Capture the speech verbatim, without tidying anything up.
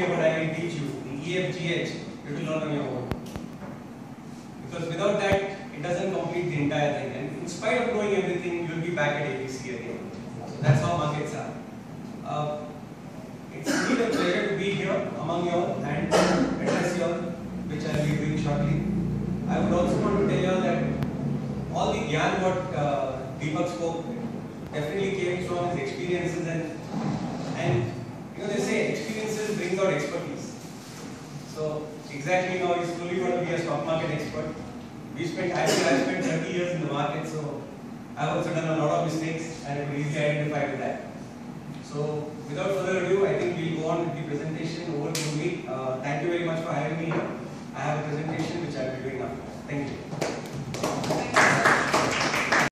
day what I will teach you, the E F G H, you will learn on your own. Because without that, it doesn't complete the entire thing. And in spite of knowing everything, you will be back at A B C again. So that's how markets are. Uh, it's really a pleasure to be here among you all and address you all, which I will be doing shortly. I would also want to tell you all that all the gyan what uh, Deepak spoke definitely came from his experiences, and and you know they say experiences bring out expertise. So exactly now he's slowly going to be a stock market expert. We spent I think I spent thirty years in the market, so I've also done a lot of mistakes and I could easily identify with that. So without further ado, I think we'll go on with the presentation. Over to me. Uh, thank you very much for having me here. I have a presentation which I'll be doing now. Thank you.